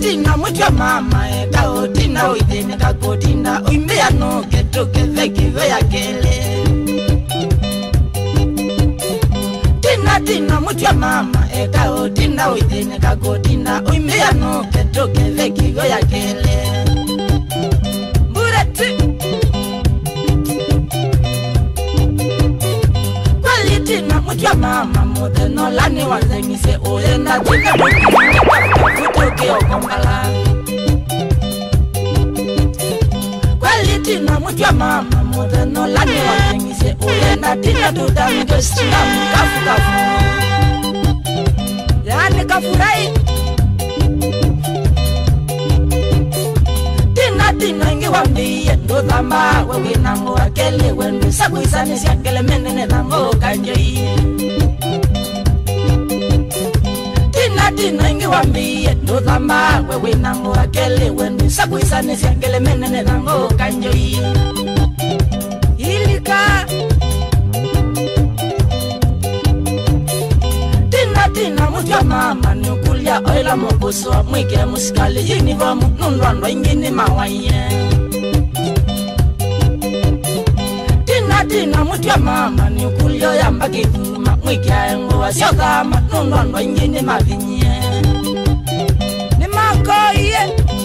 tina mucha mama eka otina oidene kakotina oimbea no ketoke veki veya kele tina mucha mama eka otina oidene kakotina oimbea no ketoke veki veya kele bureti tina mucha mama modeno lani wazengise oyenda tina kutoke okombala kweli tina mucha mama modeno lani wazengise oyenda tina dudamike sinamu kafu yani kafurai tina ingi wambiye ndodhamba wewe nango wakele wendo sabuisane siakele menene nango kanjei tina ingi wambiye ndodhamba wewe nango wakele wendo sabuisane siakele menene nango kanjei ilika tina mucha mama nukulia oila mokoso mwike musikali uniform nundwando ingini mawaye tina mucha mama nukulia yamba kivuma mwike aengo wasiokama nundwando ingini mavinye ni makoye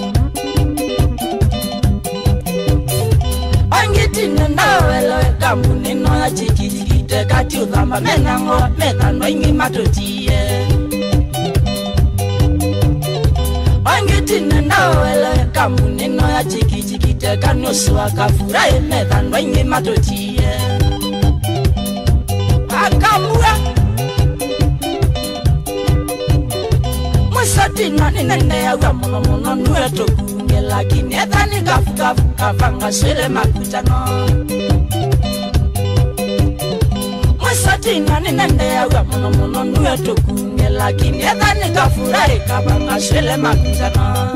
angitina ndawelo kambuni noya chikijikite kati udhamba menango metano ingi matotiye angitina ndawelo kambuni noya chikijikite kanusuwa kafurahi metano ingi matotiye akambura musatina ninene ya muno nuwe tokunge lakini ethani kafu kafanga swele makutano musatina ninene ya muno nuwe tokunge lakini ethani kafurahi kafanga swele makutano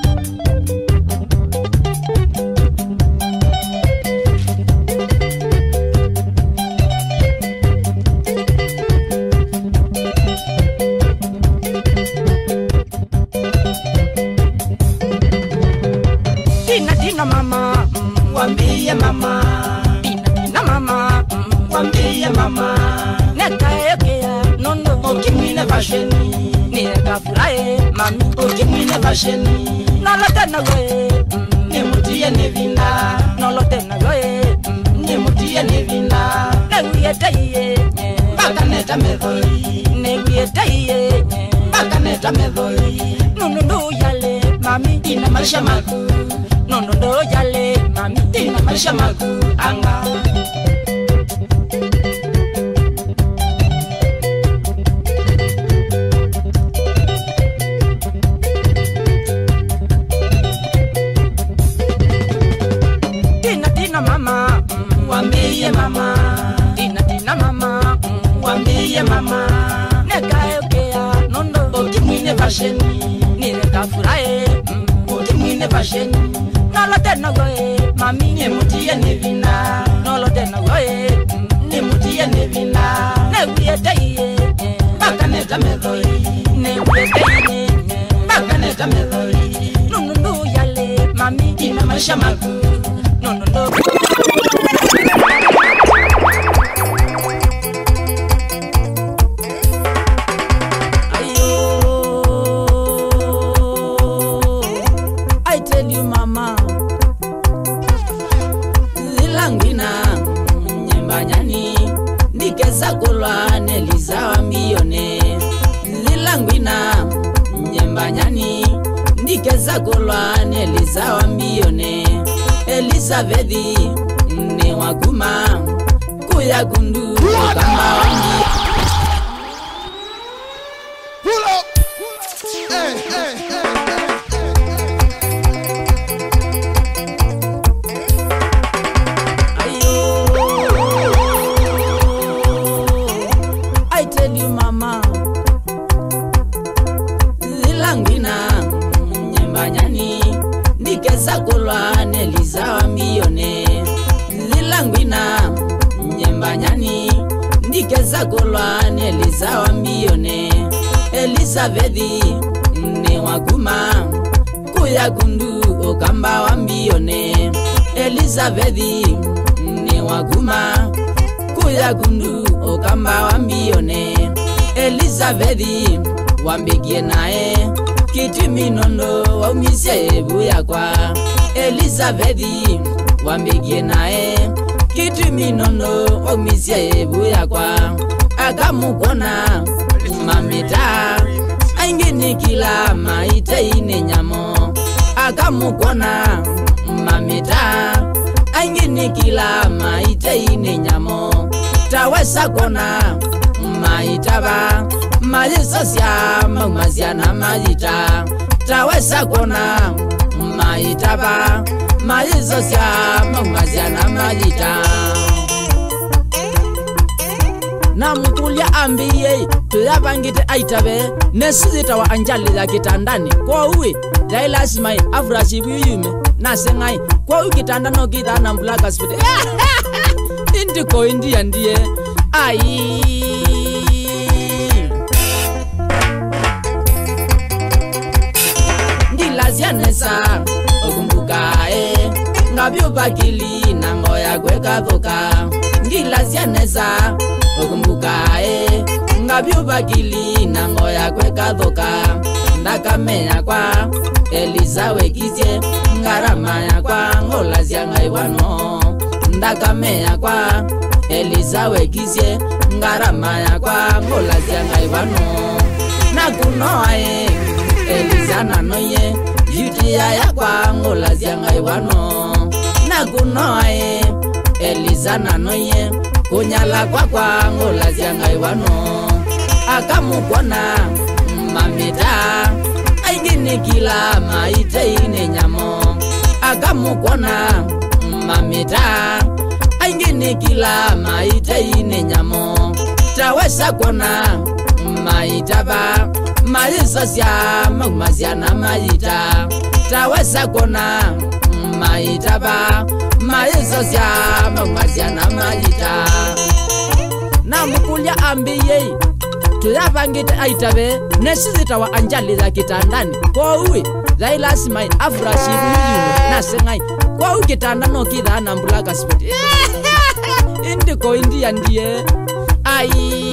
tina mama wambie mama tina mama wambie mama nekaekea nondo okimwine vasheni nekafurahi mami okimwine vasheni nolotena goe nemutie nevinda nolotena goe nemutie nevinda neguyeteiye bakaneta medhoi neguyeteiye bakaneta medhoi nunundu yale mami tina maisha maku nondo yale mami tina maisha maku anga tina mama wambie mama tina mama wambie mama nekaekea nondo okimwine vasheni nikafurahi okimwine vasheni nolotena goe mami nemutie nevina nolotena goe nemutie nevina neguyeteiye bakaneta medhoi neguyeteiye bakaneta medhoi nunundu yale mami tina maisha maku nunundu kulwa neliza wambione lilangwina nyembanyani ndikeza kulwa neliza wambione Elizabethi ne waguma kuya gundu kama wangi pull up hey hey kulwa neliza wambione lilangwina nyembanyani ndikeza kulwa neliza wambione Elizabethi ne waguma kuya kundu okamba wambione Elizabethi ni waguma kuya kundu okamba wambione Elizabethi wambigie nae kitimi nondo waumisie buya kwa Elizabethi wambigie nae kitimi nondo waumisie buya kwa akamukona mamita aingini kila maite ine nyamo akamukona mamita aingini kila maite ine nyamo tawesa kona maitaba majisosya maumasiana majita tawesa kona maitaba majisosya maumasiana majita na mukulia ambiye tuyabangite aitabe nesizita wa anjali za kitandani kwa uwe daila simai afrashi buyume na sengai kwa uwe kitanda no kita na mbulaka spite indiko india ndiye ai Ngilazianesa okumbukae ngabyo bakili na ngoya kweka thoka Ngilazianesa okumbukae ngabyo bakili na ngoya kweka thoka ndakamenya kwa Elizawekizie ngaramaya kwa ngolazia ngaiwano ndakamenya kwa Elizawekizie ngaramaya kwa ngolazia ngaiwano nakunoae Elizana noye yutia ya kwa ngolazia ngaiwano nakunoae Elizana noye kunyala kwa ngolazia ngaiwano akamukona mamita aingini kila maite ine nyamo akamukona mamita aingini kila maite ine nyamo tawesa kona maitaba majisosya maumasiana majita tawesa kona maitaba majisosya maumasiana majita na mukulia ambiye tuyabangite aitabe nesizita wa anjali za kitandani kwa uwe zaila simai afrashi buyume na sengai kwa uwe kitanda no kitha na mbulaka spiti indiko india ndiye ai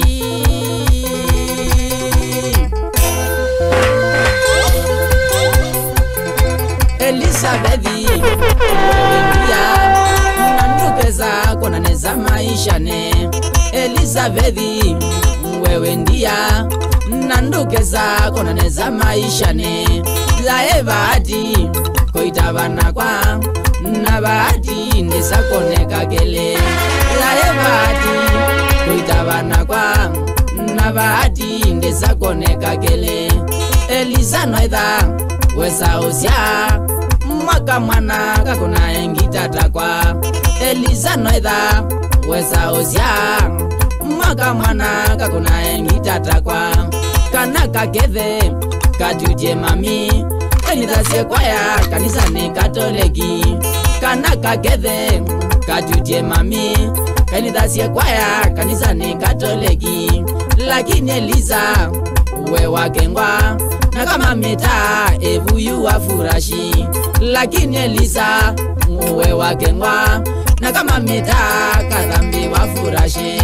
Elizabethi wendia nandukeza kona neza maisha ne Elizabethi wewe ndia nandukeza kona neza maisha ne la bahati koitabana kwa na bahati ndisa koneka kele la bahati koitabana kwa na bahati ndisa koneka kele Eliza noida wesa osya mwaka mwana kakona engitata kwa Eliza noida wesa osya mwaka mwana kakona engitata kwa kana kakethe katuje mami kanithasie kwaya kanisa ni katoliki kana kakethe katuje mami kanithasie kwaya kanisa ni katoliki lakini Eliza we wakengwa na kama meta ebuyu wafurashi lakini Eliza we wakengwa na kama meta kadhambi wafurashi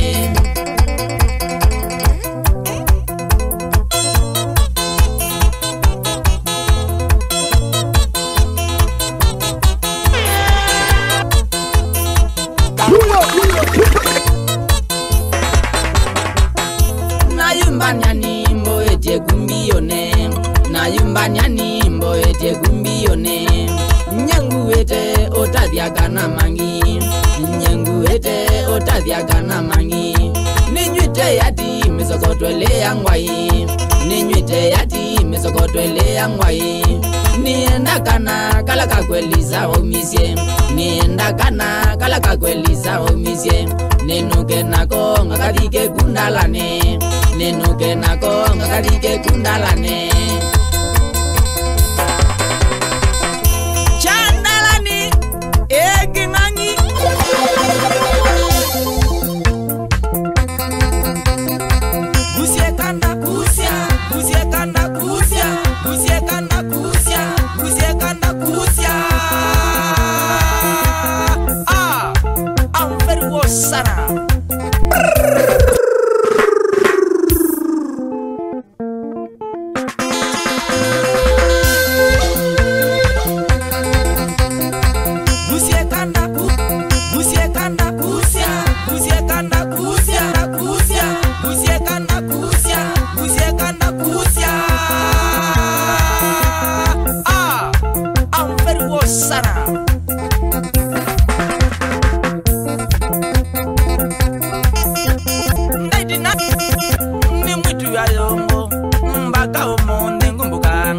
na yumbanyani mboete kumbione na yumbanyani mboete kumbione nyanguete otadhiakana mangi nyanguete otadhiakana mangi ninywite yati misokotwelea ngwai ninywite yati misokotwelea ngwai nienda kana kala kakweliza omisie nienda kana kala kakweliza omisie nenuke nako ngakadike kundalane nenuke nako ngakadike kundalane chandalani eginangi busiekanda kusia busiekanda kusia busiekanda kusia busiekanda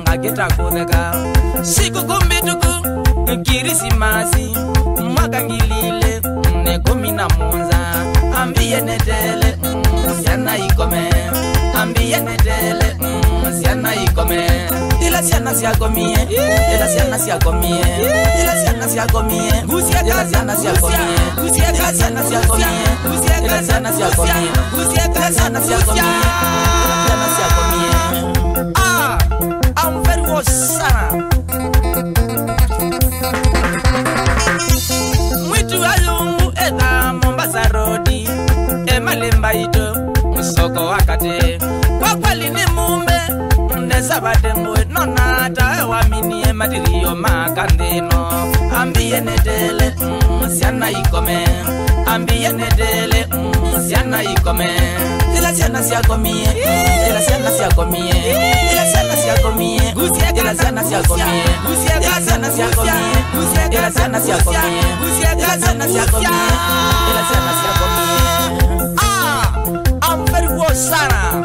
ageta kudeka siku kumbituku Kirisimasi mwaka ngilile ne 11 ambiye netele siana ikome ambiye netele siana ikome ila siana siakomie ila siana siakomie ila siana siakomie ila siana siakomie ila siana siakomie ila siana siakomie ila siana siakomie ila siakomie I'm very wasana mwitu ayungu eda Mombasa rodi malemba ito musoko wakate kwa kweli ni mumbe nesabate mwe nona ta wamini madirio makandeno ambiye netele siana ikome ambiye netele siana ikome ila siana siakomie ila siana siakomie ila siana siakomie ila siana siakomie ila siana siakomie ila siana siakomie ila siana siakomie ila siana siakomie I'm very well sana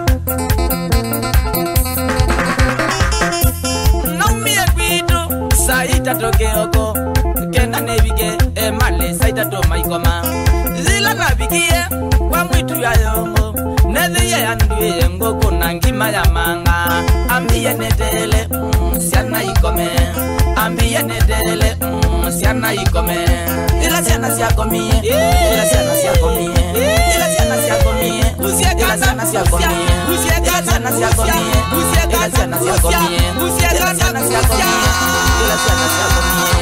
no me agwido saita togeoko kena nebige male saita to maikoma zila nabigie kwa mwitu ya yongo nedhiye yanduye ngoko nangima ya manga ambiye netele siana ikome ambiye netele siana ikome ila siana siakomie ila siana siakomie ila siana siakomie ila siana siakomie ila siana siakomie ila siana siakomie ila siana siakomie ila siana siakomie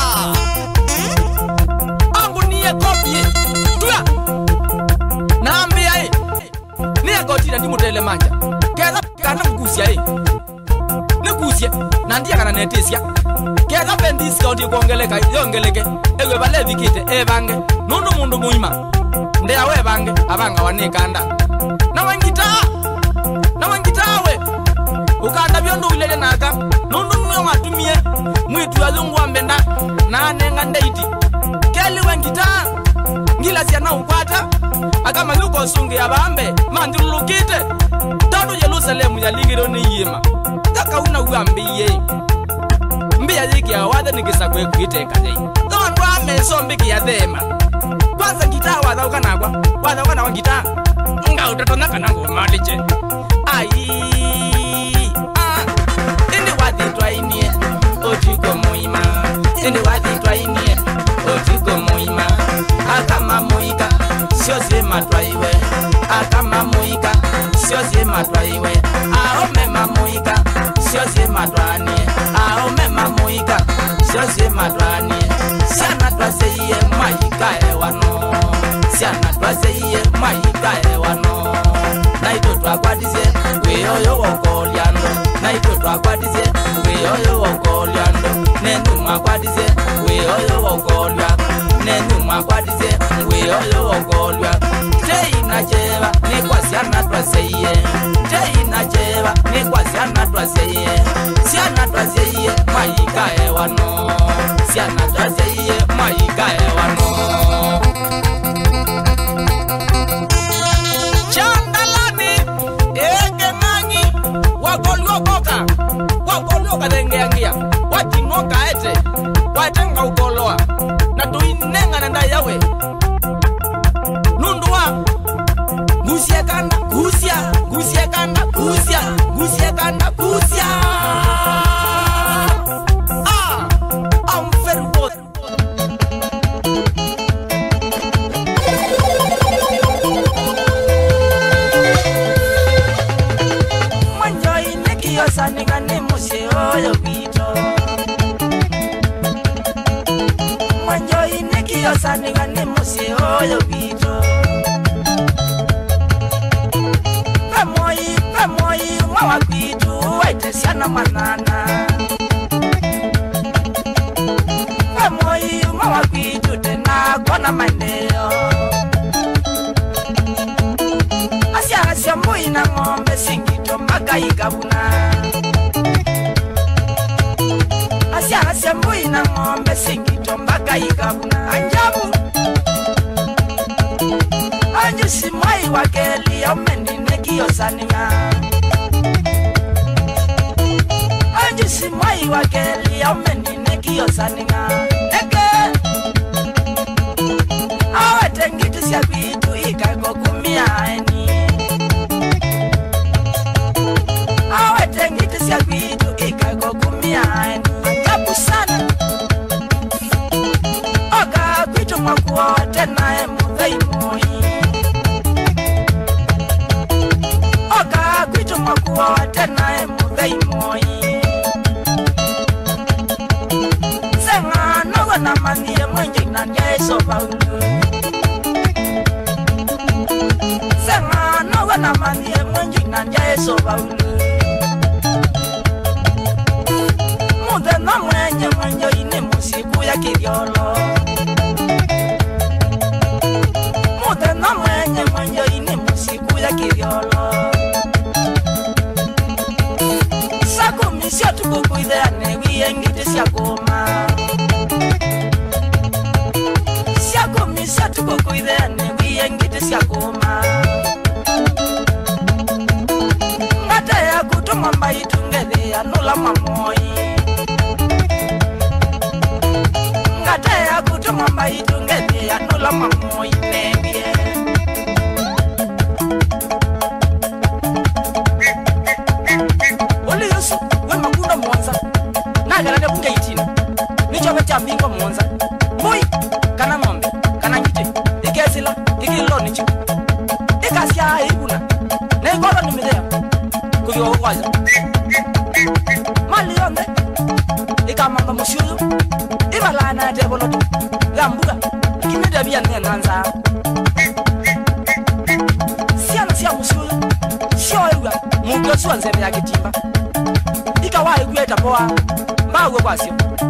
angu niye kopie tuya naambia niye kotira ndimutele manja keza kana kukusia nikusie nandia kana netesia keza pendis koti kuongeleka yongeleke ewe bale vikite ebange nundu mundu muima ndeya we bange abanga wanikanda na wangitawe ukanda byondo ulele naka nundu mwe watumie mwitu azungu ambenda na nenga ndeiti keli wangita ngila sia na ukwata akama yuko sungi abambe mandulukite tanu Yerusalemu ya ligiro ni yima taka una uambiye mbia yiki awada nikisa kwe kuiteka jai don wa mesombi ya thema kwanza gitaa wadauka nagwa wadauka na wangita nga utatona kana ngomalije ai indi wadi twainie ojiko muima indi wadi twainie ojiko muima akama muika sio sema twaiwe akama muika sio sema twaiwe ao mema muika sio sema twani ao mema muika sio sema twani sana twaseye maika ewano siana twaseye maika ewano naito twakwadize weyoyo wokoliando naito twakwadize weyoyo wokoliando nenu mwakwadize weyoyo wokolya nenu mwakwadize weyoyo wokolya teina jeva nikwasiana twaseye teina jeva nikwasiana twaseye siana twaseye maika ewano siana twaseye maika ewano chandalani egenangi wakolyoka dengeangia watinoka ete watenga ukoloa na tuinenga na yawe nundua gusiekana gusiekana gusiekana I'm very good. Manjoi nekiyo saninga ne museo yo pito manjoi nekiyo saninga ne museo yo pito Pemoi mwa kwitu waite siana manana Pemoi mwa kwitu tena kona maneo Asia mbui na ngombe singito magaika buna Asia mbui na ngombe singito magaika buna Anjabu Anjusi mwai wakeli ya umendi nekiyo saninga Ulusi mwai wakeli ya umeni nekio saninga Neke Awe tengiti siya bitu ikako kumia eni Awe tengiti siya bitu ikako kumia eni Akabu sana Oga kwitu mwakuwa tena emudhei moi Oga kwitu mwakuwa tena emudhei moi Senga nogo na manie mwenye nanya eso baulu Senga nogo na manie mwenye nanya eso baulu Mude na mwenye ine musiku ya kidiolo Mude na mwenye ine musiku ya kidiolo Sako misio tuku kuidea newi engiti siya goma Siako misio tuku kuidea newi engiti siya goma Ngata ya kutuma mbaitu ngede ya nula mamoi Ngata ya kutuma mbaitu ngede ya nula mamoi nebie Oli yusu, we makunda mwanza Nagalade bunga itina Nicho becha mbingo mwanza Moi, kana ngombe, kana njite Ikesila, ikilo nicho Ikasia iguna Na igoro ni midea Kuyo waza Mali yonde Ikamanga mushuyu Ibalana deboloto Lambuga, ikimida biya nenanza Siya mushuyu Sio iwa, mungu suwa nzeme ya kitimba Ikawa igueta poa Mbawe kwasio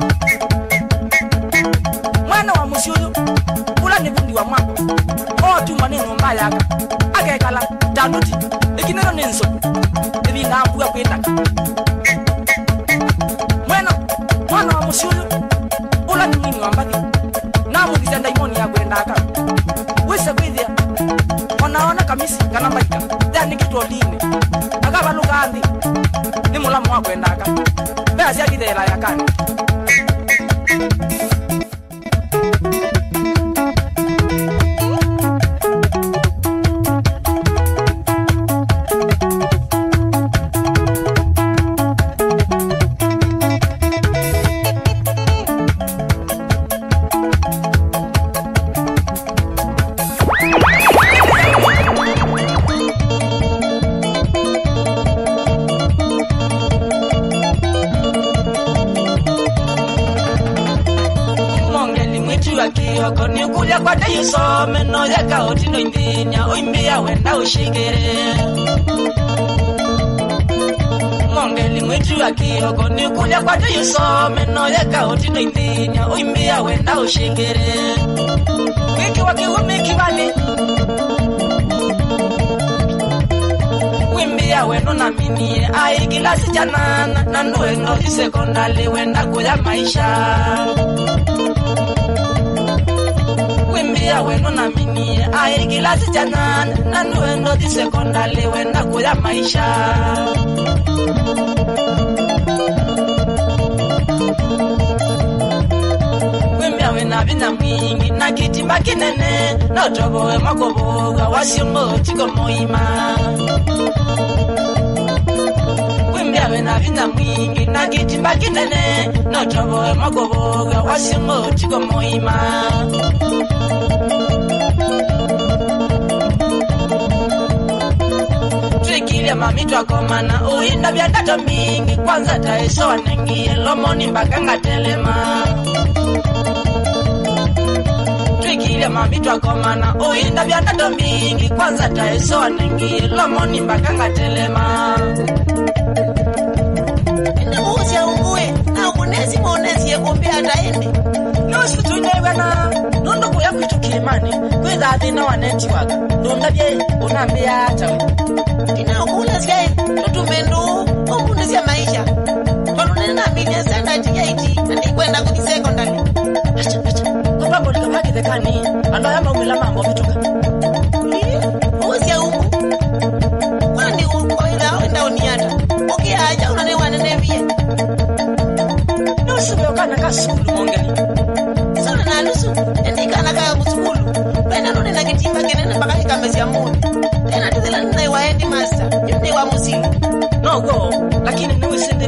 Mwana wa mushuyu Ula ni bundi wa mwako Otu maneno mbaya Agekala, danuti Ikinero ninso Ibi ngambuga kuitaka Mwana wa mushuyu Ula ni mwini wa mbadi Namu kizenda imoni ya kuendaka Wise kwithia Wanaona kamisi kanambaika Dhani kitu oline Agaba luka andi Ni mulamu wa kuendaka Bea siya kidela ya kani Koni kulia kwa teyiso meno yaka otino indinya Oimbia wenda ushigere Mongeli mwitu ya kiyo Koni kulia kwa teyiso meno yaka otino indinya Oimbia wenda ushigere Wiki waki wumiki wali Wimbia weno na minie Ai kilasi janana Nanue ngoti sekondali wenda kuya maisha Wimbia weno na minie Ai kilasi janana Nanue ngoti sekondali wenda kuya maisha Wimbia wena vina mwingi Na kitimba kinene Na utobowe makoboga Wasiumo chiko moima Wimbia wena vina mwingi Na kitimba kinene Na utobowe makoboga Wasiumo chiko moima Tuikilia mamitu akomana Uinda vya dato mingi Kwanza taiso wanengie Lomoni mbakanga telema Tuikilia mamitu akomana Uinda vya dato mingi Kwanza taiso wanengie Lomoni mbakanga telema Ine uhusia ungue Na ukunezi mwonezi ye kumbi ataende Nusu tunyewana Nundu kuya kwitu kimani Kwitha athina wa netiwaka Nundabye unambia atawe Ina ukulezia Tutumendu Ukunezia maisha Konunena mine standard 8 Nandi kwenda kuti secondary Acha Kwa pambo likamaki thekani Ando yama umila mambo vituka Uhusia ungu Kwani uko ila wenda uniata Ukia aja unanewa nenevie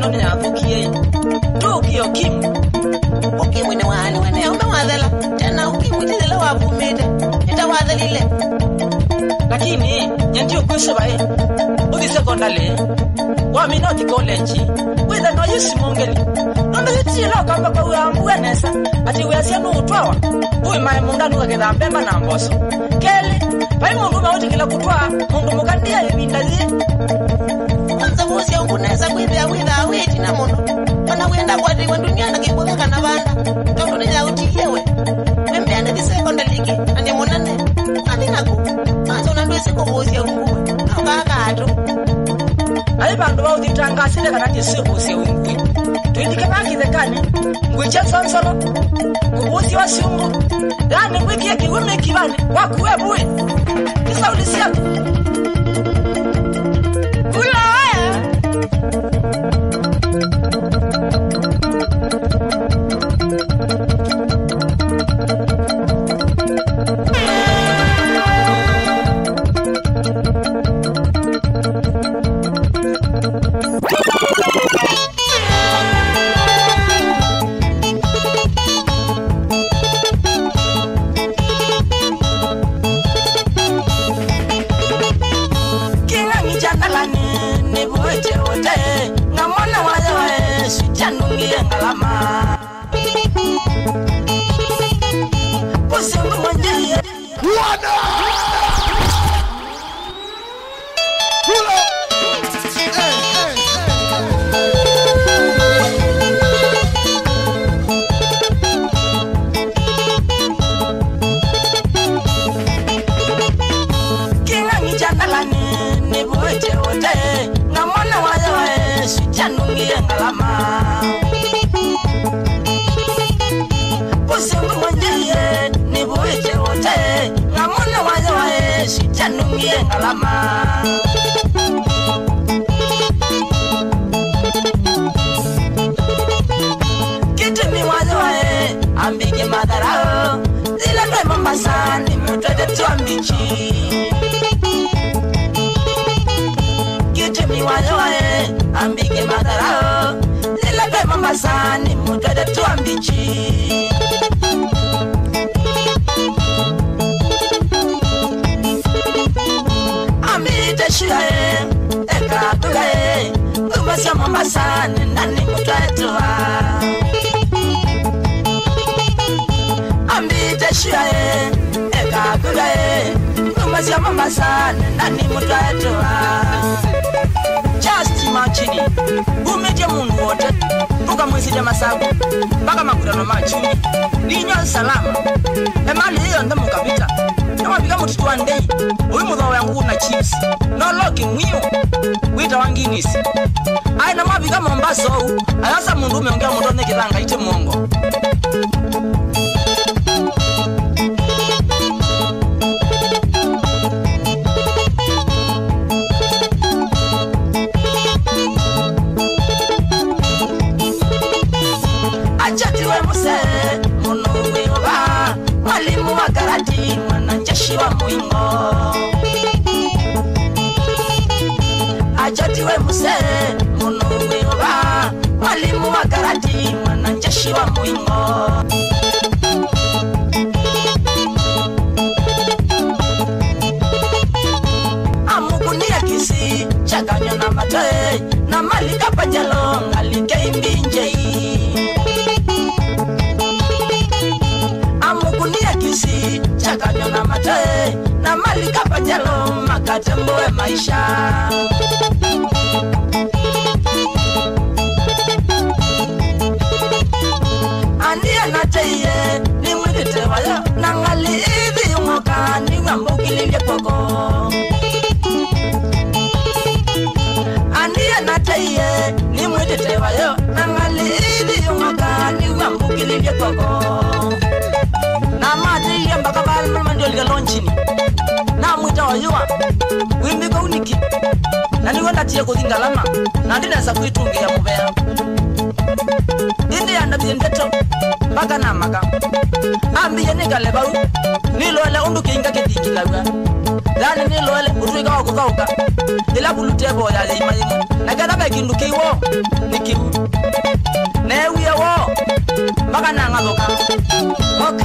tonto ni athukie tukio kimu ukimwi ni wali wene umewathela tena ukimwi tithela wavumite nitawathelile lakini nyendio kwishobae uthi secondary wa minoti college witha no yisimongeli nondo yitilo kamba kwa uambuenesa ati weasia no utwawa uwe mae munganu kaketha mbemba na mboso keli pai mundu mauti kila kutwa mundu mukandia yibindazi kwanza vusia unguneza kwithia witha witi na muno wana wenda kwati wa dunia na kibweka kana banda tondu ni yauti yewe wembeane di secondary ki andi monane andi naku kwanza unandwese kuvusia unguwe akakatu ai bandu bauthitangasile kana tisivusia ungwi tuindike bakithekani ngwicha sonsolo kuvusia wa siungu yani ngwikie kiwime kibani wakuwe bui kisaulisia Kitimi wazoe ambige madarao zila kwe Mombasani mutwete tuambichi Kitimi wazoe ambige madarao zila kwe Mombasani mutwete tuambichi Amite shuae eka tugae Umasya Mombasani nani mutwetua Ambite shuae eka tugae Umasya Mombasani nani mutwetua Just imagine umeje mungu wote Puka mwisije masagu Baka makudano machuni Ninyo salama Emali hiyo ndemu kapita Nama bika mutituwa ndei Uwi mudhawa yangu na chips No loki mwiyo Wita wanginisi Aye nama bika Mombasa huu Ayasa mundu umeongea mutone kithanga ite mwongo Achatiwe muse Munu uwiwa Mwalimu wa karati Mwananjeshi wa mwingo Achatiwe muse Munu uwiwa Mwalimu wa karati Mwananjeshi wa mwingo Amukunia kisi Chakanya na matoe Na malika pajalo Ngalike imbinjei Amukunia kisi Chakanya na matoe Na malika pajalo Makatemboe maisha Andia nateye Ni mwidite wayo Nangali hivi umoka Ni ngambukilile kwako Andia nateye Ni mwidite wayo Nangali hivi umoka Ni ngambukilile kwako Na mati ya mbaka bali mama ndio liga lonchini Na mwita wayua Wimbi kwa uniki Na niwe natie kuthinga lama Na ndina sa kuitungi ya mubea Indi ya ndabi ndeto Baka na maka Ambi ya nika lebau Nilo ala undu kinga ketiki lawa lani ni loele utuika wa kukauka ila bulutebo ya lima yimu na gada beki nduki wo nikimu ne wiye wo baka nanga loka oka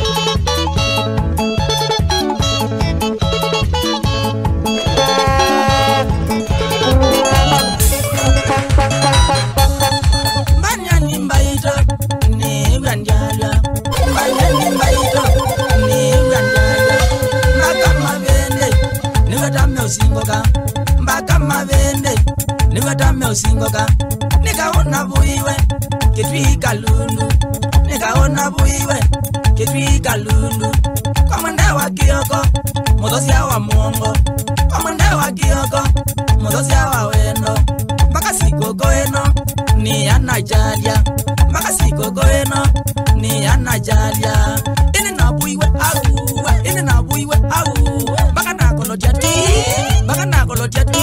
usingoka mbaka mavende niwatame usingoka nikaona buiwe kitwika lundu nikaona buiwe kitwika lundu kwa mwende wa kioko mudosia wa muongo kwa mwende wa kioko mudosia wa wendo mbaka sikoko eno ni anajalia mbaka sikoko eno ni anajalia ini na buiwe au ini na buiwe au mbaka nakolotia tu mbaka nakolotia tu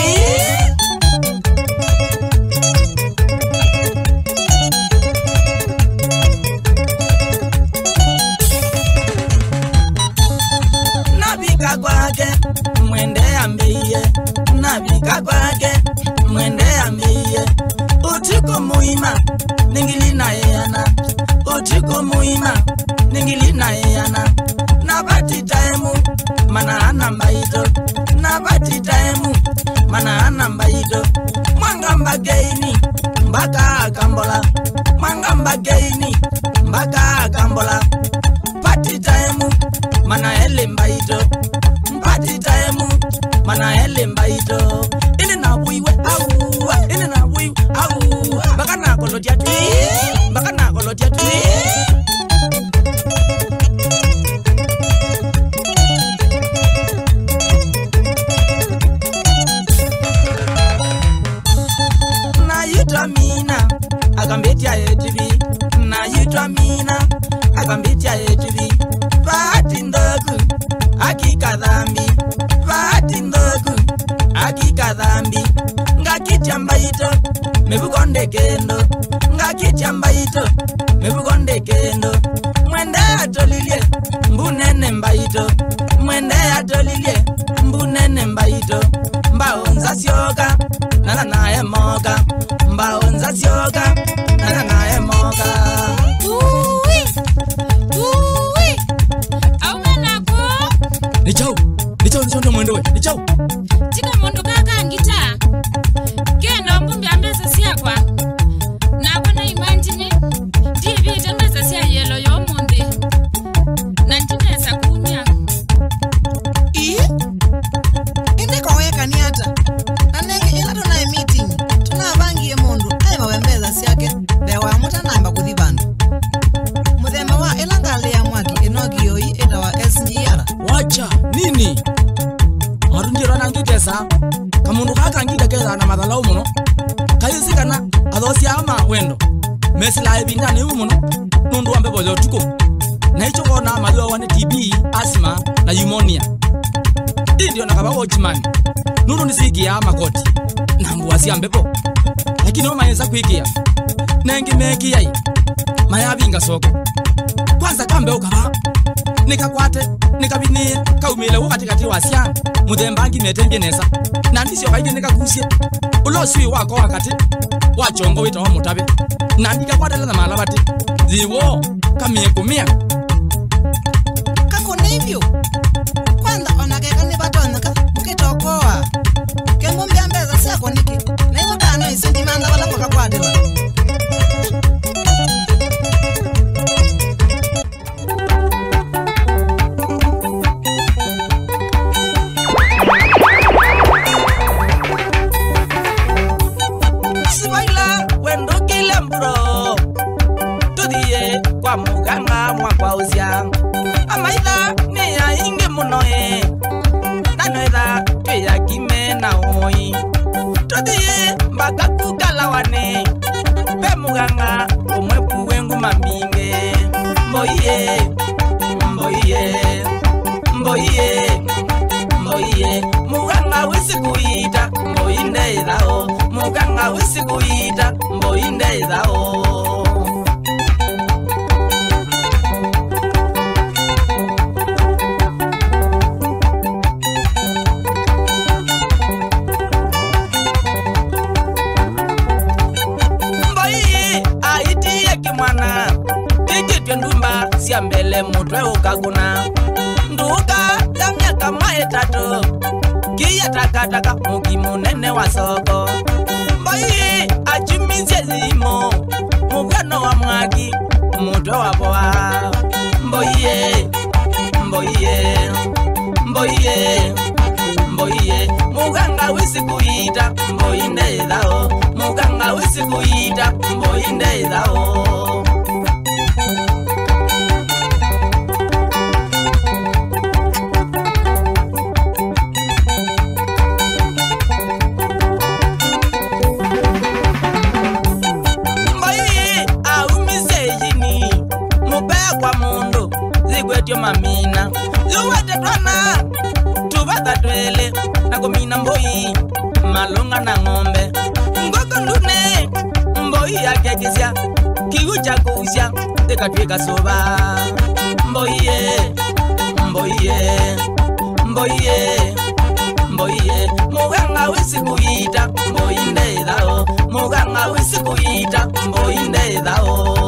nabika kwake mwende ambie nabika kwake mwende ambie utiko muima ningilina yana utiko muima ningilina yana nabati taimu mana anambaito nabati taimu mana anambaito mwangamba geini mbaka kambola mwangamba geini mbaka kambola pati taimu mana elembaito pati taimu mana elembaito ini nabuiwe au ini nabuiwe au mbaka nakolotia tu mbaka nakolotia tu mina akambetia etivi na yitwa mina akambetia etivi vati ndogu hakika dhambi vati ndogu hakika dhambi ngakitia mbaito mebukonde kendo ngakitia mbaito mebukonde kendo mwende atolilie mbunene mbaito mwende atolilie mbunene mbaito mbaonza sioka nana nae moka mbaonza sioka nana nae moka aumenako nichau nichondo mwendo we nichau tika mundu kaka ngita keno mbumbi ambeza siakwa nabona imantini tv tembeza sia yelo yomundi na ntinesa kumya indiko weka ni hata anenge ila tunaye meeting tunabangiye mundu aye mawembeza siake bewa mutanamba kuthibandu muthemba wa ilangali ya mwaki enogi yoi itawa SGR wacha nini marunjiro nangitesa kamundu kaka ngita keza na mathalau muno kayusikana athosia ama wendo mesila ebinda ni umuno nundu wa mbebo yotuko na icho kona madhiwa wane TB asthma na pneumonia ndio nakaba watchman nundu nisikia makoti na mbuasia mbebo lakini omayeza kwikia nengi meki yai mayabinga soko kwanza kambe ukaba nikakwate nikabinie kaumile ukatikati wasia muthembangi metembenesa na ndisio kaidi nikakusie ulosi wako wakati wachongo wita wa mutabe na ndikakwatela na malabati ziwo kamie kumia kako nivyo kwanza onakeka ni batonaka mukitokoa kengombe ambeza siako niki na hizo tano isindimanda wala kwa kakwadela kwa muganga mwakwa uzia amaitha ni ya ingi munoe nanoetha tuya kime na umoi tuthie mbaka kugalawane pe muganga umwe puwengu mambinge mboiye mboiye mboiye mboiye muganga wisikuita mboinde ithao muganga wisikuita mboinde ithao mwana tikitwe ndumba sia mbele mutwe ukaguna nduka ya miaka maitatu kia takataka mugi munene wa soko mbai achumizie zimo mugano wa mwagi mutwe wa boa mboiye mboiye mboiye mboiye muganga wisikuita mboinde dhao muganga wisikuita mboinde dhao mamina luwete twana tubata twele na kumina mboi malunga na ngombe ngoko ndune mboi ya kekisya kiucha kuusya tekatwika soba mboiye mboiye mboiye mboiye muganga wisikuita mboinde dhao muganga wisikuita mboinde dhao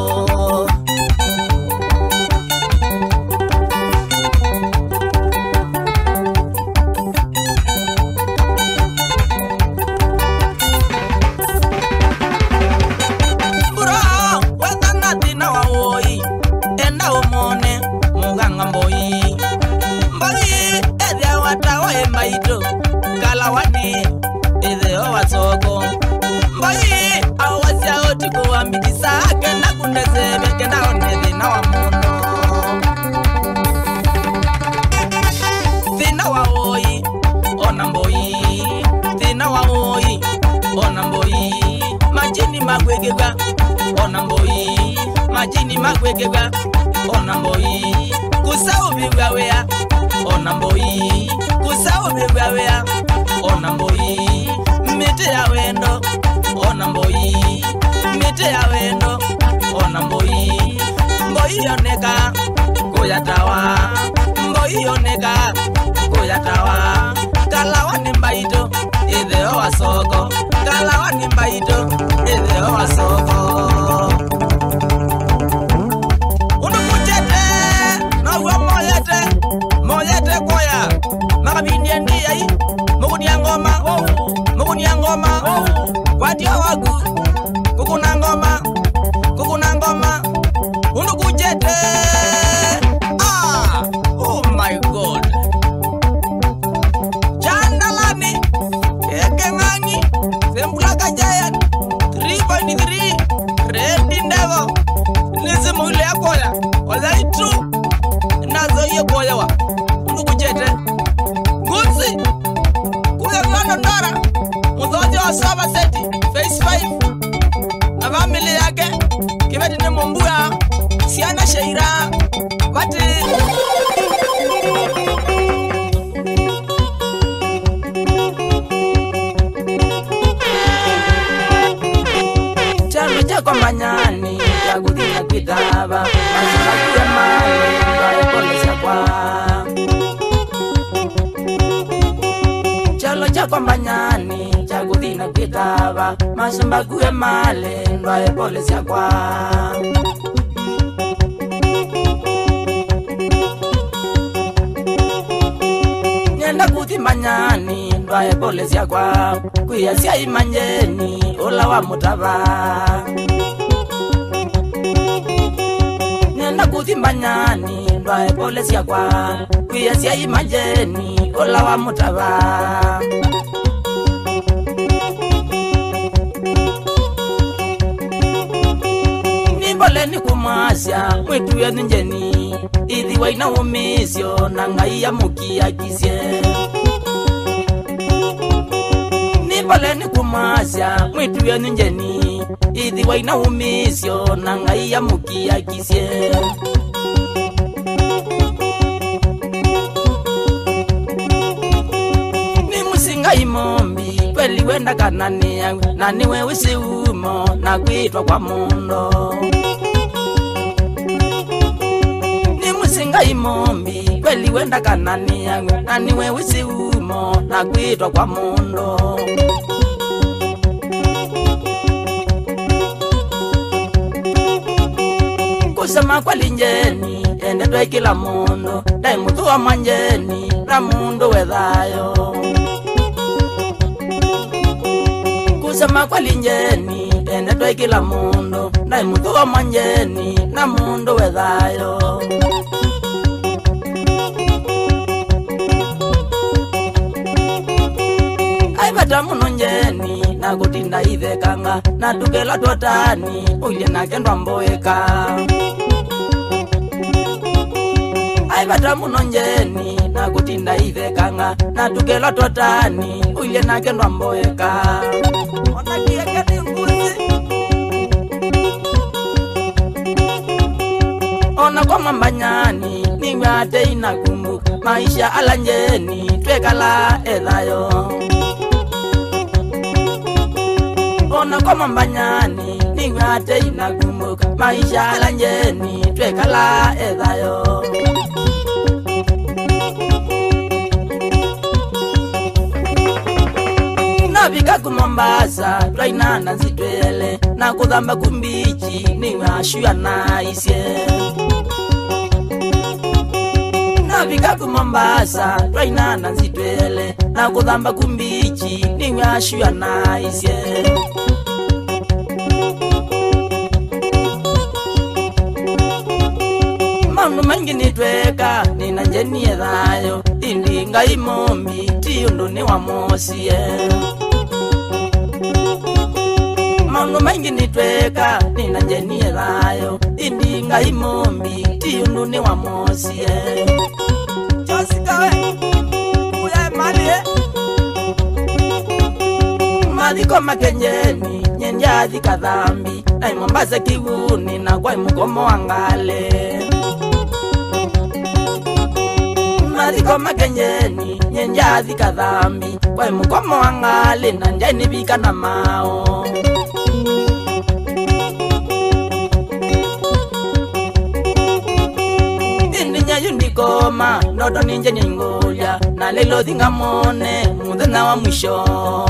majini magwegega onamboi kusau bigawea onamboi kusau bigawea onamboi mete ya wendo onamboi mete ya wendo onamboi mboi yoneka kuyatawa mboi yoneka kuyatawa kalawa ni mbaito idheo wa soko kalawa ni mbaito idheo wa soko moyete koya makabindi ndiyai mukunia ngoma wadio wagu kukuna ngoma undu kujete oh my god chandalani ekengangi sembulaka giant 3.3 red endeavor nizimu ile koya wazai true nazo hiyo koya wa kujete Gutsi kuya mwana ndara mudhoji wa saba seti face 5 na family yake kibeti ni mumbuya siana sheira wati chalo chako manyani ya gudina kitaba masika kuya male mbaye polesa kwa chako manyani chagudina kitaba masamba kuye male ndwaye polisi yakwa nyenda kuti manyani ndwaye polisi yakwa kuya siya imanjeni ola wa mutaba nyenda kuti manyani ndwaye polisi yakwa kuya siya imanjeni ola wa mutaba Nimbole kumasya mwitu ya njeni idhi waina umisyo na ngai ya mukia kisye Nimbole kumasya mwitu ya njeni idhi waina umisyo na ngai ya mukia kisye Imombi kweli wenda kanani yangu na niwe wisi umo na kuitwa kwa mundo ni musinga imombi kweli wenda kanani yangu na niwe wisi umo na kuitwa kwa mundo kusema kweli njeni ende twa kila mundu dai muthu wa manjeni na mundu wethayo kusema kweli njeni ende twa kila mundu dai muthu wa manjeni na mundu wethayo aibata muno njeni na gutinda ithekanga na tukela twatani ulie na kendwa mboeka aibata muno njeni na gutinda ithekanga na tukela twatani ulie na kendwa mboeka ona kieke ni nguzi ona kwa mambanyani niwate inakumbu maisha ala njeni twekala ethayo ona kwa mambanyani niwate inakumbuka maisha ala njeni twekala ethayo navika ku Mombasa twainana nzitwele na kuthamba kumbichi niwashuya naisye navika ku Mombasa twainana nzitwele na kuthamba kumbichi niwashuya naisye maundu maingi nitweka nina njeni ethayo indinga imombi ti undu ni wa mosie maundu maingi nitweka nina njeni ethayo indinga imombi ti undu ni wa mosie josikawe uya mali mathiko makenjeni nyenjathi kathambi na Mombasa kivuni na kwa mukomo wa ngale mathiko makenjeni nyenjathi kathambi kwa mukomo wa ngale na njeni bika na mao indinya yundikoma nodo ninje nyingulya na lelo thingamone muthenya wa mwisho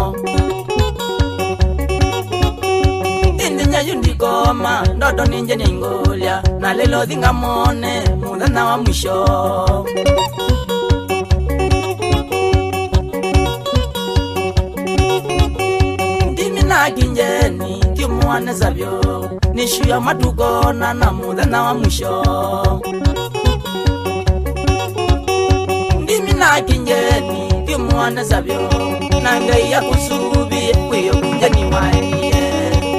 indinya yundikoma nodo ninje nyingulya na lelo thingamone muthenya wa mwisho kinjeni kimwane zavyo nishuya matukona na muthenya wa mwisho ndimi na kinjeni kimwane zavyo na ngai ya kusubi kwiyo kunjeni waiye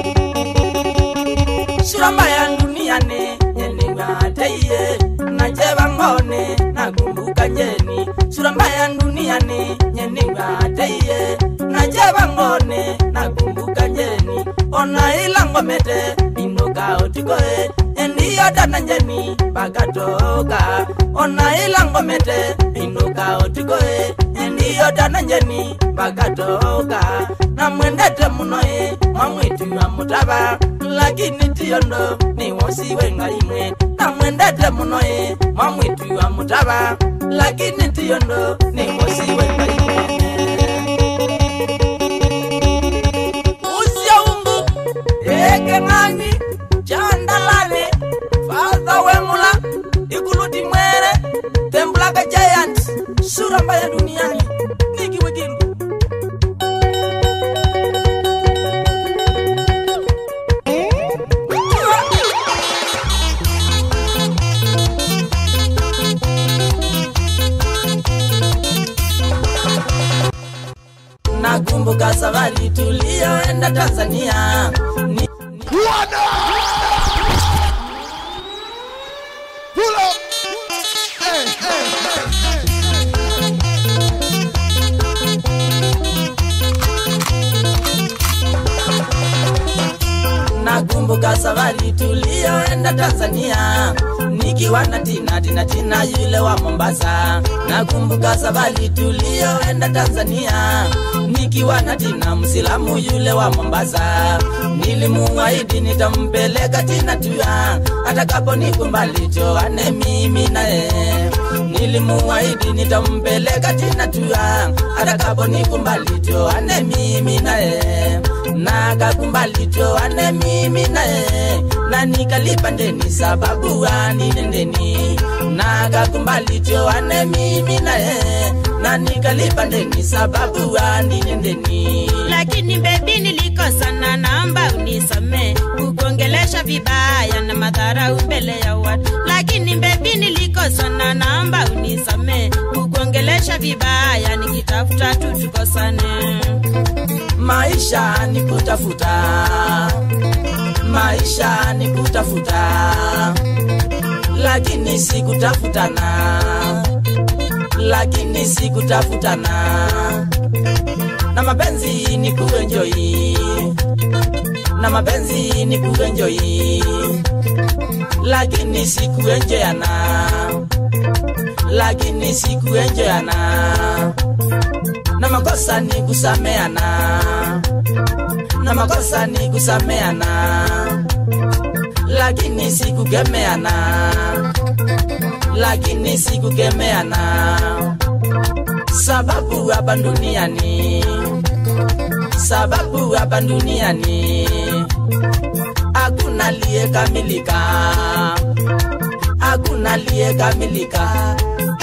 suramba ya duniani nyeni ngataiye na jeba ngone na kumbuka njeni suramba ya duniani nyeni ngataiye na jeba ngone na kumbuka njeni ona ilango mete inuka otikoe ndiyo dana njeni bakatoka ona ilango mete inuka otikoe ndiyo dana njeni bakatoka na mwendete munoe mamwitu wa mutaba lakini tiyondo ni wosi wenga imwe na mwendete munoe mamwitu wa mutaba lakini tiyondo ni wosi wenga imwe Ekengani, Chandalane, Father Wemula, Ikuluti Mwere, Templaga Giants, Suramba ya duniani, Niki Wikimbu. Nakumbuka safari tulioenda Tanzania. Pull up. Hey, hey, Nakumbuka safari tulioenda Tanzania nikiwa na Tina yule wa Mombasa. Nakumbuka safari tulioenda Tanzania nikiwa na Tina Msilamu yule wa Mombasa. Nilimuahidi nitampeleka Tina tuya atakapo nikumbali toane mimi naye. Nilimuahidi nitampeleka Tina tuya atakapo nikumbali toane mimi naye. Nakakumbali toane mimi naye. na nikalipa ndeni sababu ani nendeni na kakumbali tuoane mimi naye na nikalipa ndeni sababu ani nendeni. Lakini baby nilikosana, naomba unisamee kukuongelesha vibaya na madharau mbele ya watu. Lakini baby nilikosana, naomba unisamee kukuongelesha vibaya, nikitafuta tu tukosane. Maisha ni kutafuta, maisha ni kutafuta, lakini si kutafutana, lakini si kutafutana. Na mapenzi ni kuenjoy, na mapenzi ni kuenjoy, lakini si kuenjoyana, lakini si kuenjoyana. Na makosa ni kusameana, na makosa ni kusameana, lakini si kukemeana, lakini si kukemeana. Sababu hapa duniani, sababu hapa duniani hakuna aliyekamilika, hakuna aliyekamilika.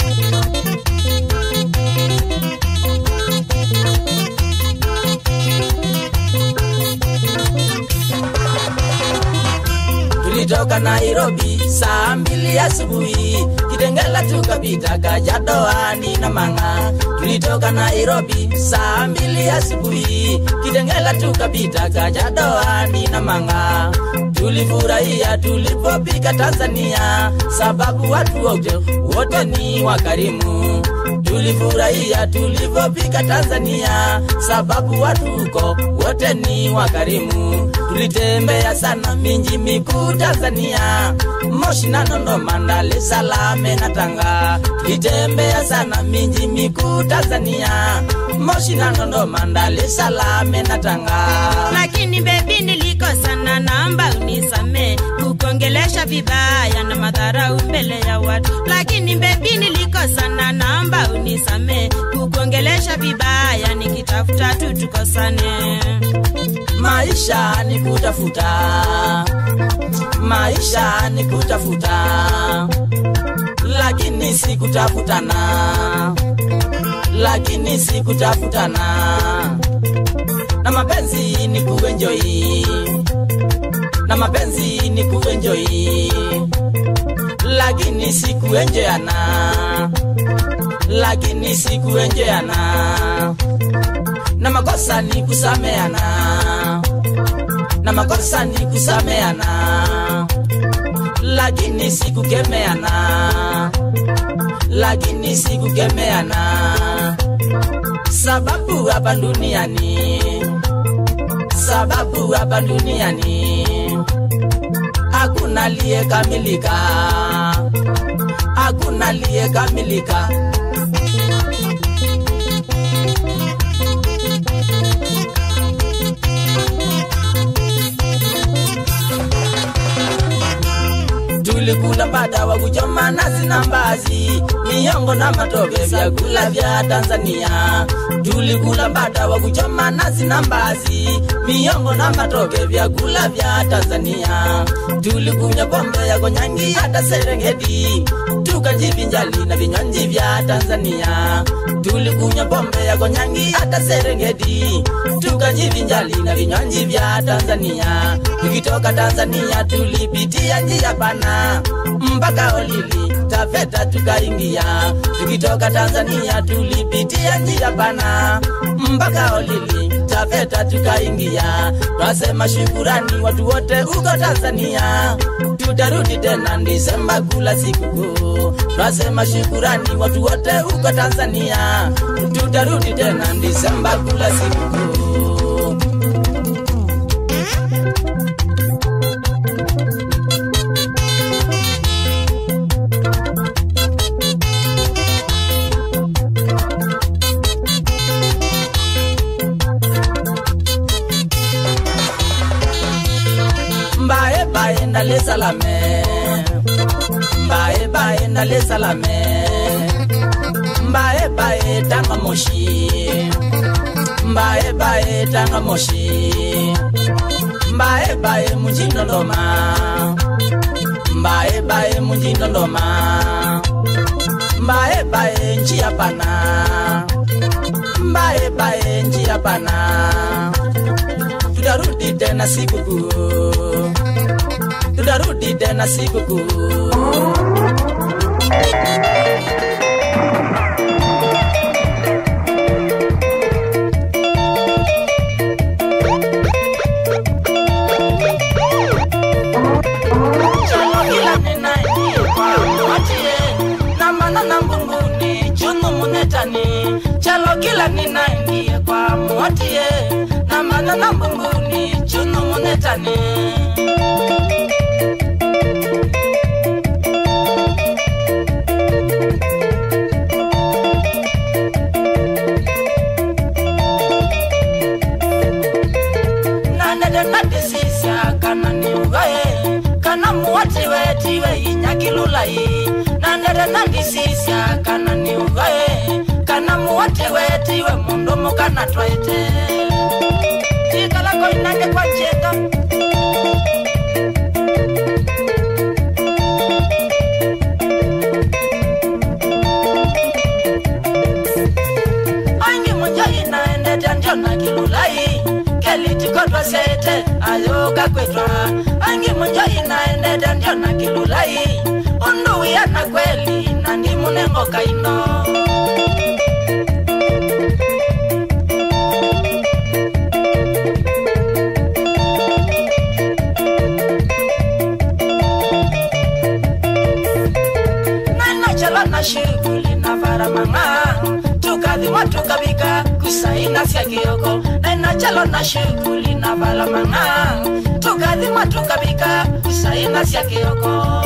Tulitoka Nairobi saa 2 asubuhi, Kitengela tukapita Kajiadoani na Manga. Tulitoka Nairobi saa 2 asubuhi, Kitengela tukapita Kajiadoani na Manga. Tulifurahia tulipofika Tanzania, sababu watu wote ni wakarimu. Tulifurahia tulipofika Tanzania, sababu watu wote ni wakarimu. Tulitembea sana miji mikuu Tanzania, Moshi na Dodoma, Dar es Salaam na Tanga. Tulitembea sana miji mikuu Tanzania, Moshi na Dodoma, Dar es Salaam na Tanga. Lakini baby nilikosana, naomba unisamee kukuongelesha vibaya na madharau mbele ya watu. Lakini baby nilikosana, naomba unisamee kukuongelesha vibaya, nikitafuta tu tukosane. Maisha ni kutafuta, maisha ni kutafuta, lakini si kutafutana, lakini si kutafutana. Na mapenzi ni kuenjoy, na mapenzi ni kuenjoy, lakini si kuenjoyana, lakini si kuenjoyana. Na makosa ni kusameana, na makosa ni kusameana, lakini si kukemeana, lakini si kukemeana. Sababu hapa duniani, sababu hapa duniani hakuna aliyekamilika, hakuna aliyekamilika. Tulikula bada wa kuchoma nazi na mbazi, miongo na matoke vyakula vya Tanzania. Tulikula bada wa kuchoma nazi na mbazi, miongo na matoke vyakula vya Tanzania. Tulikunywa pombe ya konyangi hata Serengeti, tukajivinjali na vinywaji vya Tanzania. Tulikunywa pombe ya konyangi hata Serengeti, tukajivinjali na vinywaji vya Tanzania. Tukitoka Tanzania tulipitia njia pana mpaka Olili Taveta tukaingia. Tukitoka Tanzania tulipitia njia pana mpaka Olili Taveta tukaingia. Twasema shukurani watu wote uko Tanzania, tutarudi tena Disemba kula sikukuu. Twasema shukurani watu wote uko Tanzania, tutarudi tena Disemba kula sikukuu. Mbae bae ndale salame, mbae bae ndale salame, mbae bae tanga Moshi, mbae bae tanga Moshi, mbae bae mjini Dodoma, Mbae bae munjindo ndoma, mbae bae njia pana, mbae bae njia pana. Tutarudi tena sikukuu, tutarudi tena sikukuu. Chalo kila ninaingia kwa mwatie na mana na mbunguni chunu munetani. Nandede nadisisya kana ni ugaye kana mwati wetiwe inyakilulai. Nandede nadisisya kana ni ugaye kana muwate wetiwe mundu mukana twaite. Chikala ko inange kwa cheka angi munja inaende janjona kilulai. Keli chikotwa sete ayoga kwetwa. Angi munja inaende janjona kilulai. Undu yana kweli nandi munengo kaino. Shughuli na varamanga tukadhiwa tukabika kusaina sya kioko. Nena chalo na shughuli na varamanga tukadhiwa tukabika kusaina sya kioko.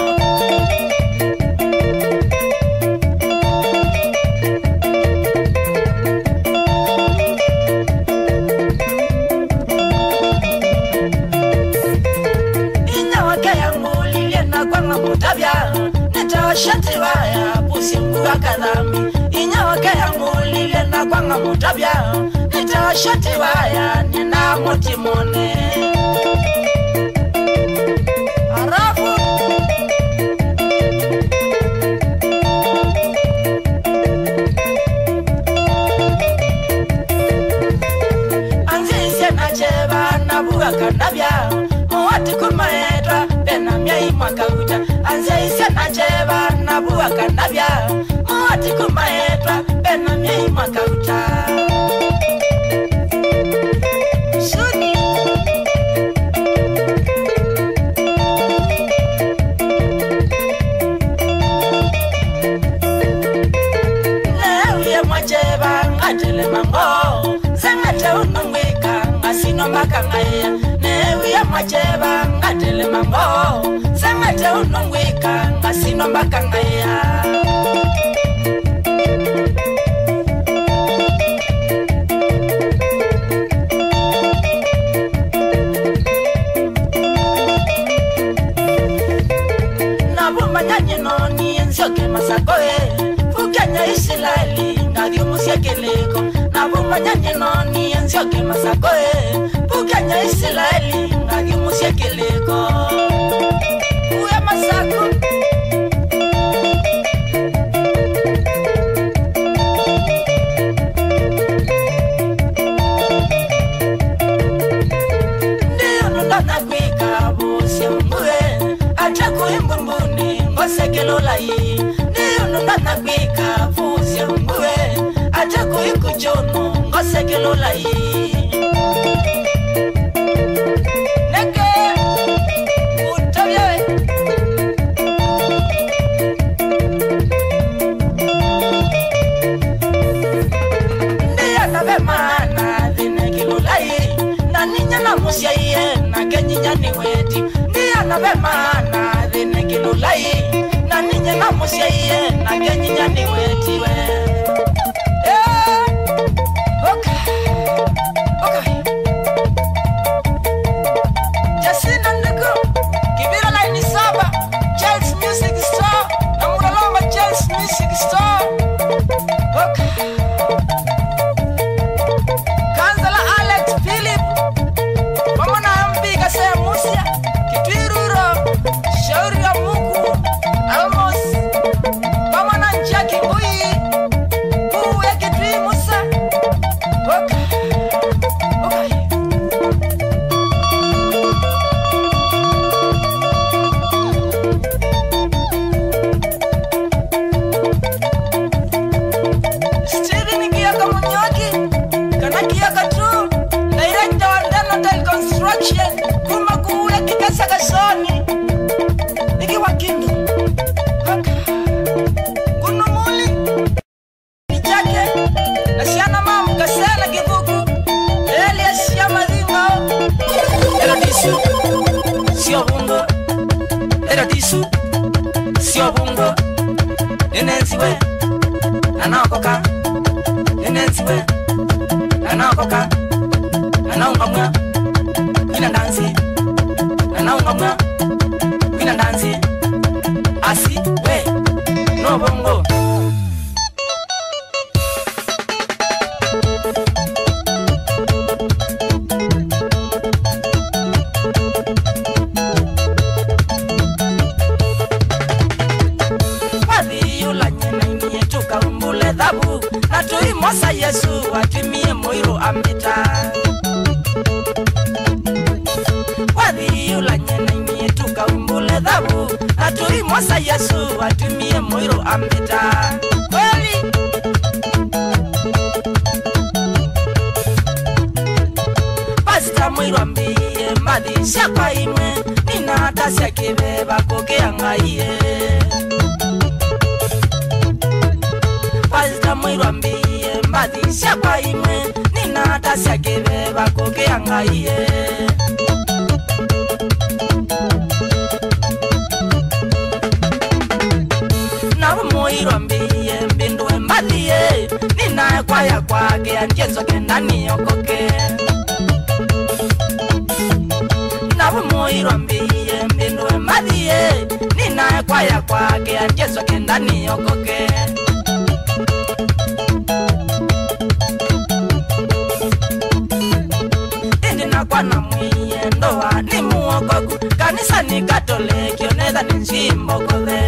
Inyawake yangu lilie na kwa ngamutabia shati waya pusi mbuwa kadhami. Inyawake yangu lilie na kwa ngamutabia nita shati waya nina mutimone. Arafu anzise na cheba na buwa kadabia muwati kumaedwa bena miai mwakauta. Anzise na cheba na buwa kadabia muwati kumaedwa bena miai mwakauta. Shuni lewe mwacheba ngatele mango zengate unongweka ngasino makangaya. Newe mwacheba ngatele mango zengate unongweka ngasino makangaya. Nabumanyanye noni ensioke masakoe fukenya Israeli ngadio musiekeleko. Nabumanyanye noni ensioke masakoe fukenya Israeli ngadio musiekeleko. Uwe masako ndiyo nundana kwika busi mwe ataku imbumbuni ngosekelolai. Ndiyo nundana kwika busi mwe ataku ikujono ngosekelolai. Neke utabye ndiya nabe mana dhinekilolai. Na ninya na musya iye na kenyinya ni weti. Ndiya nabe mana dhinekilolai. Na ninya na musya iye na kenyinya ni weti we. Jasina Ndeko Kibira Line Saba Chelsea Music Store na Muraloma Chelsea Music Store. Kanzala Alex Philip Pamona Ambiga Seya Musia Kitwiruro Shauri ya Mungu Era disu sio bungo enenziwe anaokoka enenziwe anaokoka anaungamwa ina dansi anaungamwa ina dansi asi we no bongo Mosa Yesu watimie moiro ambita Wadi yula nyena imie tuka umbule dhabu Atui Mosa Yesu watimie moiro ambita Kweli Pasita moiro ambiye Madi shakwa ime Nina atasya kibeba koke angaiye Pasita moiro ambiye Madi shakwa ime Nina atasya kibeba koke angaiye Nabu moiro ambiye Mbindu embaliye Nina kwaya kwake Anjezo kendani yokoke Nabu moiro ambiye Mbindu embaliye Nina kwaya kwake Anjezo kendani yokoke Kwana mwiye ndoa ni muokoku Kanisa ni katoliki oneza ni nchimbo kode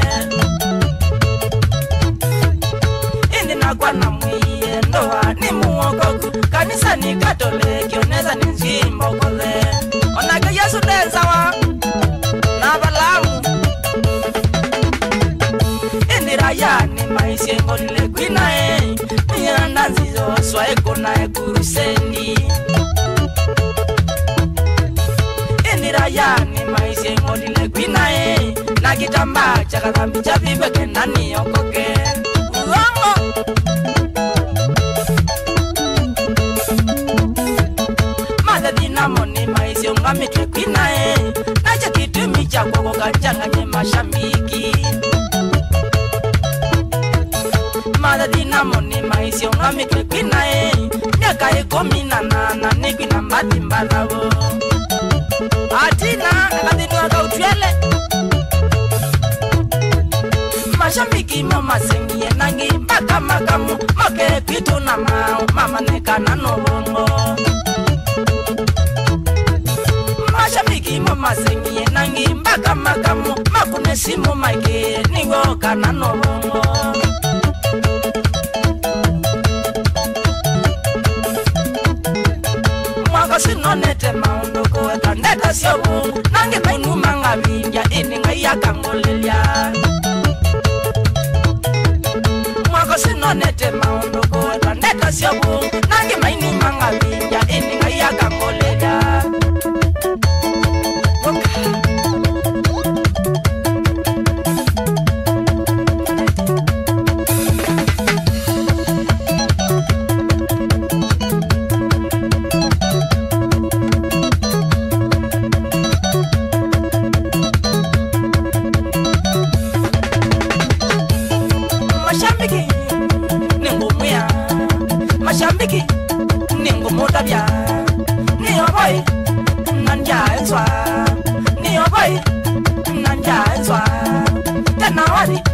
Indi na kwana mwiye ndoa ni muokoku Kanisa ni katoliki oneza ni nchimbo kode Onaka Yesu densawa na balamu Indi raya ni maisiengo lile kwinae Miyanda nzizo swaeko na ekurusendi Yani maisha ngolile kwinae na kitamba cha kadhambi cha bibe kendani yokoke uongo Madadina moni maisha ngamitwe kwinae na cha kitumi cha koko kanchanga nye mashambiki Madadina moni maisha ngamitwe kwinae miaka 18 ni kwina mbati mbalawo Atina nakadinua kautwele Mashambiki mama sengie nangi mpaka makamu Moke pitu na mao mama nekana no bongo Mashambiki mama sengie nangi mpaka makamu Makune simu maike nigo kana no bongo Sinonete maundoko weka ndeta siobu Nange mainu manga vindia ini ngaya kangolelia Mwako sinonete maundoko weka ndeta siobu Nange mainu manga vindia ini ngaya kangolelia Mashambiki ningu mutabya niyo boy nanja enzwa niyo boy nanja enzwa tena wadi